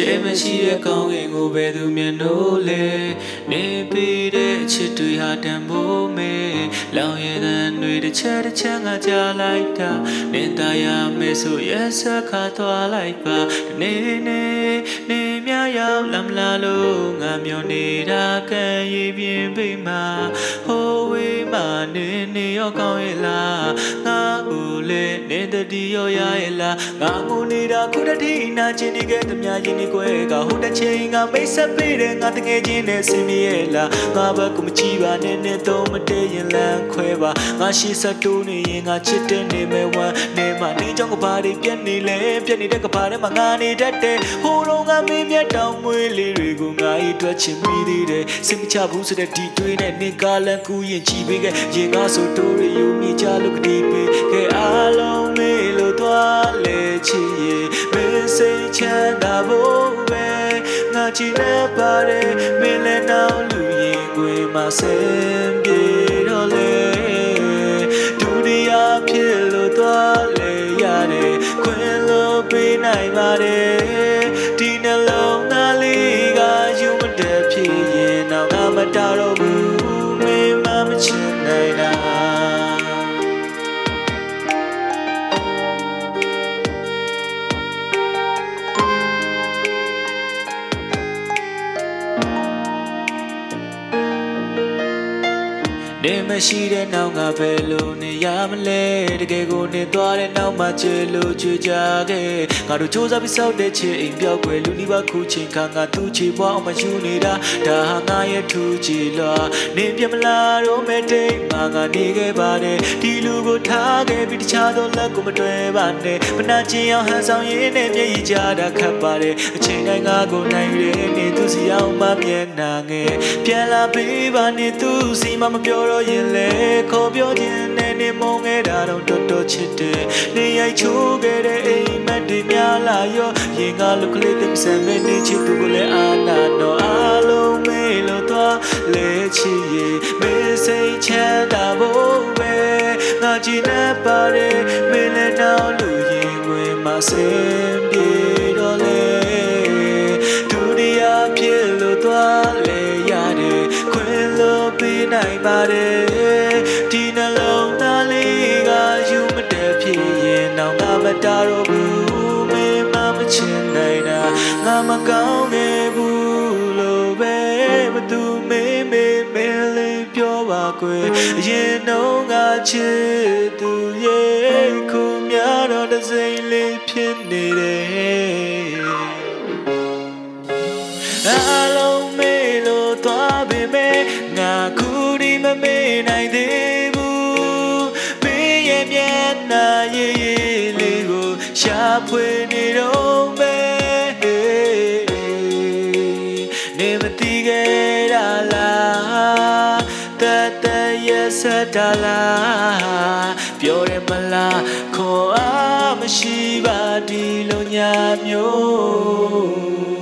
မရှိတဲ့ကောင်းကင်ကိုပဲသူမြင်လို့လေနေပြီးတဲ့ချစ်တွေဟာတန်ဖို့မေလောင်ရည်တန်တွေတစ်ချက်ငါကြားလိုက်တာနင်သားရမယ်ဆိုရက်စခါသွားလိုက်ပါနေမြရောက်လမ်းလာလို့ငါမျောနေတာကံရည်ပြင်းပိမှာဟိုဝေးမှနေရောကောင်းရဲ့လားငါဦးလေနေတတိရောရရဲ့လားငါငိုနေတာခုတည်းနာချင်းနေခဲ့သမျှရင်နေကွယ်ကဟိုတစ်ချိန်ကမိတ်ဆက်ပေးတယ်ငါတကယ်ချင်းနဲ့ဆင်းမြဲလားငါဘက်ကမကြည့်ပါနဲ့တော့မတည့်ရင်လမ်းခွဲပါငါရှိစတိုးနေရင်ငါချစ်တဲ့နေမဲ့ဝမ်းနေမှနေကြောင့်ကဘာတွေပြက်နေလဲပြက်နေတဲ့ကဘာထဲမှာငါနေတတ်တယ်ဟိုတော့ငါမင်းမြတ်တောင်မွေးလေးတွေကိုငါဤတွေ့ချင်မိသေးတယ်စိတ်မချဘူးဆိုတဲ့ဒီတွေးနဲ့နေကလန်ကူရင်ကြည်ပေးခဲ့ရင်ငါဆိုတိုးရယူမိချလို့ကတိပေးခဲ့အားလုံးမေးလို့သွားလေချစ်ရဲ့မင်းစိတ်ချမ်းသာဖို့ပဲငါချင်နေပါတယ်မင်းလည်းနောက်လူရင်ကိုမဆင်းပြေတော့လေဒုတိယဖြစ်လို့သွားလေရတယ်ခွင့်လို့ပေးနိုင်ပါတယ်ဒီနှလုံးသားလေးကယူမတဲ့ဖြစ်ရင်တော့ငါမတားတော့ဘူးမင်းမချင်နိုင်တာနေမရှိတဲ့နောက်ကဘယ်လိုနေရမလဲတကယ်ကိုနေသွားတဲ့နောက်မှချေလို့ချွေကြခဲ့ငါတို့စူးစမ်းပြီးစောက်တဲ့ချေအိမ်ပြောက်ွယ်လူနီးပါခုချင်းခါငါသူ့ချေပွားအောင်မယူနေတာဒါဟာငါရဲ့ထူးချေလားနေပြမလားတော့မဲတိတ်ငါနေခဲ့ပါတယ်ဒီလူကိုထားခဲ့ပြီးတခြားသောလက်ကိုမတွေ့ပါနဲ့မနာကျင်အောင်ဟန်ဆောင်ရင်းနဲ့မျက်ရည်ကြတာခတ်ပါတယ်အချိန်တိုင်းငါကိုနိုင်ရနေသူစီအောင်မမျက်နာငယ်ပြန်လာပေးပါနဲ့သူစီမမပြောရင်လေခေါ်ပြောခြင်းနဲ့နေမုန်းခဲ့တာတော့တော်ချစ်တယ်နေရိုက်ချိုးခဲ့တဲ့အိမ်မက်တွေများလာရောရင်ကလူကလေးတင်ဆန်မဲ့နေချစ်သူကိုလည်းအာနာတော့အားလုံးမေးလို့သွားလေချစ်ရဲ့မေးစိတ်ချမ်းသာဖို့ပဲငါကြည့်နေပါတယ်မင်းလည်းနောက်လူရင်ဝင်မဆင်းပြေတော့လေဒုတိယဖြစ်လို့သွားလေရတယ်ခွင့်လို့ပေးနိုင်ပါတယ်ဒီနှလုံးသားလေးကယူမတဲ့ဖြစ်ရင်တော့ငါမတားတော့ဘူးမင်းမချင်နိုင်တာငါမကောင်းခဲ့ဘူးလို့ပဲမသူမေးလေးပြောပါကွယ်ရင်တော့ငါချစ်သူရဲ့ခုများတော့တစ်စိမ့်လေးဖြစ်နေတယ်အားလုံးမေးလို့သွားပေမဲ့ငါခုဒီမမေးနိုင်သေးဘူးမင်းရဲ့မျက်နှာရည်လေးကိုရှာဖွေနေတော့ပဲနေမသိခဲ့တာလားတရဲ့ဆက်တာလားပြောရမလားခေါ်အားမရှိပါဒီလိုညာမျိုး